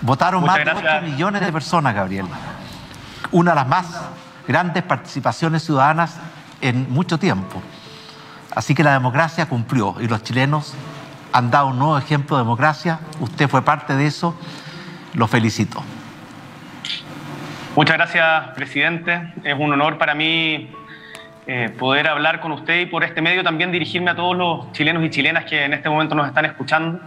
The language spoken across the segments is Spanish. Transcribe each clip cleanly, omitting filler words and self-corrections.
Votaron Muchas más de gracias. 8 millones de personas, Gabriel. Una de las más grandes participaciones ciudadanas en mucho tiempo. Así que la democracia cumplió y los chilenos han dado un nuevo ejemplo de democracia. Usted fue parte de eso. Lo felicito. Muchas gracias, presidente. Es un honor para mí poder hablar con usted y por este medio también dirigirme a todos los chilenos y chilenas que en este momento nos están escuchando.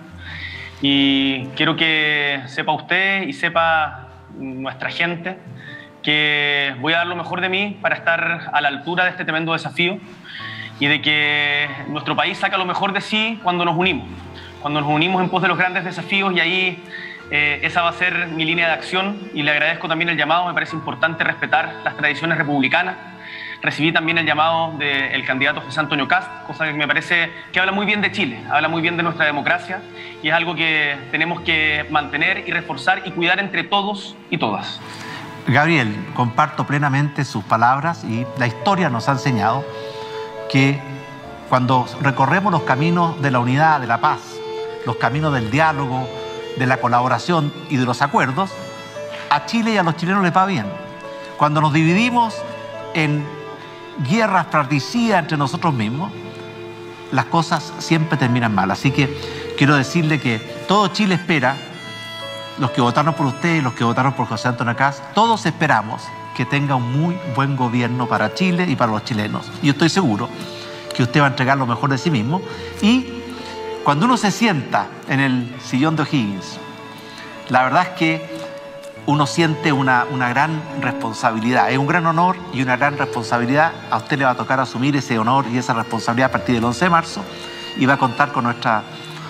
Y quiero que sepa usted y sepa nuestra gente que voy a dar lo mejor de mí para estar a la altura de este tremendo desafío y de que nuestro país saca lo mejor de sí cuando nos unimos en pos de los grandes desafíos, y ahí esa va a ser mi línea de acción, y le agradezco también el llamado. Me parece importante respetar las tradiciones republicanas. Recibí también el llamado del candidato José Antonio Kast, cosa que me parece que habla muy bien de Chile, habla muy bien de nuestra democracia, y es algo que tenemos que mantener y reforzar y cuidar entre todos y todas. Gabriel, comparto plenamente sus palabras, y la historia nos ha enseñado que cuando recorremos los caminos de la unidad, de la paz, los caminos del diálogo, de la colaboración y de los acuerdos, a Chile y a los chilenos les va bien. Cuando nos dividimos en guerras fratricidas entre nosotros mismos, las cosas siempre terminan mal. Así que quiero decirle que todo Chile espera, los que votaron por usted, los que votaron por José Antonio Kast, todos esperamos que tenga un muy buen gobierno para Chile y para los chilenos. Y yo estoy seguro que usted va a entregar lo mejor de sí mismo. Y cuando uno se sienta en el sillón de O'Higgins, la verdad es que uno siente una gran responsabilidad. Es un gran honor y una gran responsabilidad. A usted le va a tocar asumir ese honor y esa responsabilidad a partir del 11 de marzo y va a contar con nuestra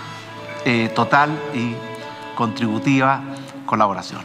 total y contributiva colaboración.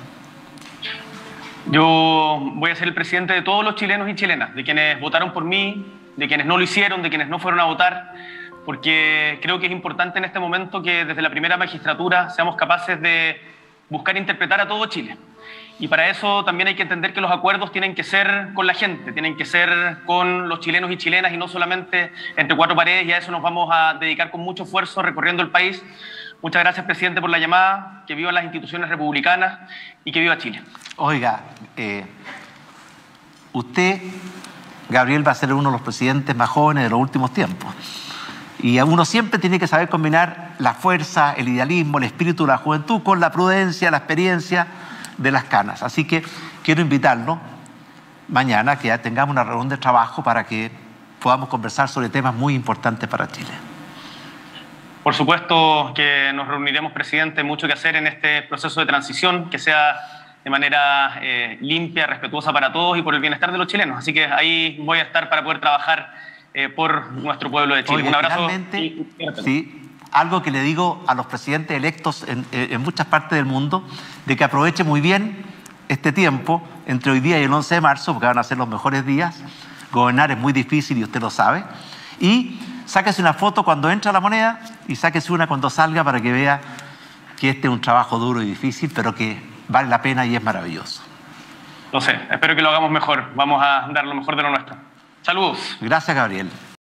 Yo voy a ser el presidente de todos los chilenos y chilenas, de quienes votaron por mí, de quienes no lo hicieron, de quienes no fueron a votar, porque creo que es importante en este momento que desde la primera magistratura seamos capaces de buscar interpretar a todo Chile. Y para eso también hay que entender que los acuerdos tienen que ser con la gente, tienen que ser con los chilenos y chilenas y no solamente entre cuatro paredes, y a eso nos vamos a dedicar con mucho esfuerzo recorriendo el país. Muchas gracias, presidente, por la llamada. Que vivan las instituciones republicanas y que viva Chile. Oiga, usted, Gabriel, va a ser uno de los presidentes más jóvenes de los últimos tiempos. Y uno siempre tiene que saber combinar la fuerza, el idealismo, el espíritu de la juventud con la prudencia, la experiencia de las canas. Así que quiero invitarlo mañana que ya tengamos una reunión de trabajo para que podamos conversar sobre temas muy importantes para Chile. Por supuesto que nos reuniremos, presidente, mucho que hacer en este proceso de transición, que sea de manera limpia, respetuosa para todos y por el bienestar de los chilenos. Así que ahí voy a estar para poder trabajar por nuestro pueblo de Chile. Oye, un abrazo. Sí, algo que le digo a los presidentes electos en muchas partes del mundo, de que aproveche muy bien este tiempo entre hoy día y el 11 de marzo, porque van a ser los mejores días. Gobernar es muy difícil y usted lo sabe. Y sáquese una foto cuando entra la moneda y sáquese una cuando salga para que vea que este es un trabajo duro y difícil, pero que vale la pena y es maravilloso. Lo sé, espero que lo hagamos mejor. Vamos a dar lo mejor de lo nuestro. Saludos. Gracias, Gabriel.